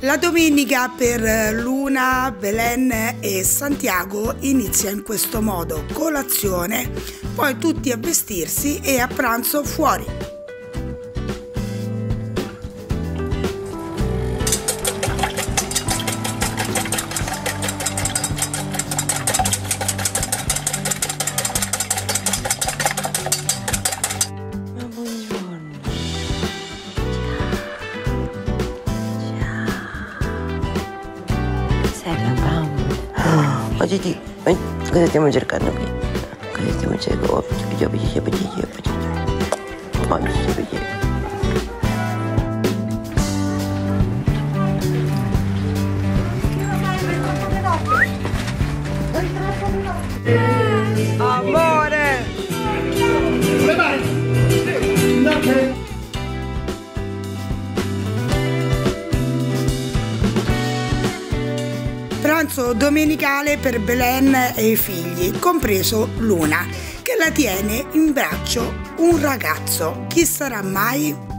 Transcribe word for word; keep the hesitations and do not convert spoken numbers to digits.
La domenica per Luna, Belen e Santiago inizia in questo modo: colazione, poi tutti a vestirsi e a pranzo fuori. Oggi ti... cosa stiamo cercando qui? Cosa stiamo cercando? Oh, siapa siapa siapa siapa oh, siapa siapa Amore! Pranzo domenicale per Belen e i figli, compreso Luna, che la tiene in braccio un ragazzo. Chi sarà mai?